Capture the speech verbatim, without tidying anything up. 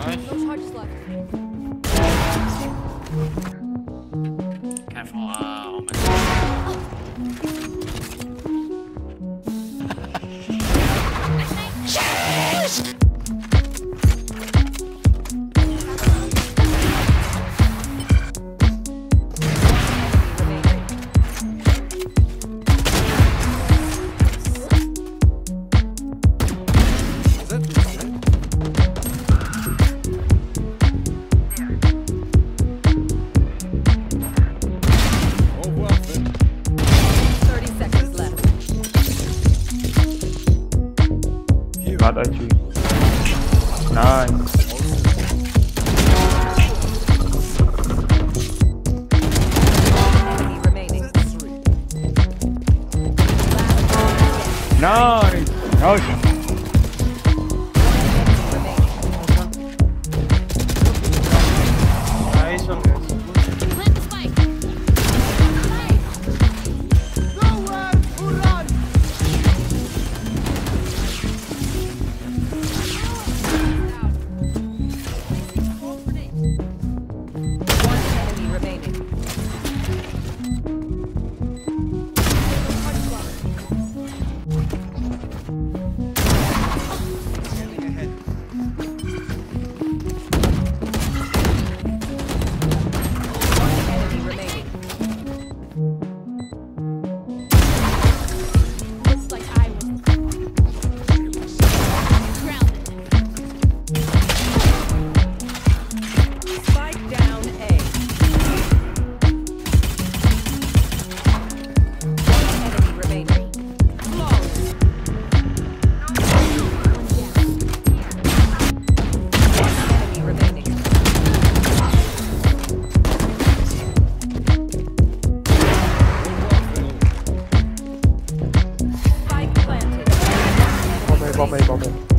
Nice. No charges left. Careful, uh, oh my Bad I G. Nice. Enemy remaining. Nice. Nice. Nice one, guys. Plant the spike. One enemy remaining. One enemy remaining. Looks like I was grounded. Spike down A. One enemy remaining. Flawless. One enemy remaining. Spike planted. Bomb A, bomb A, bomb A.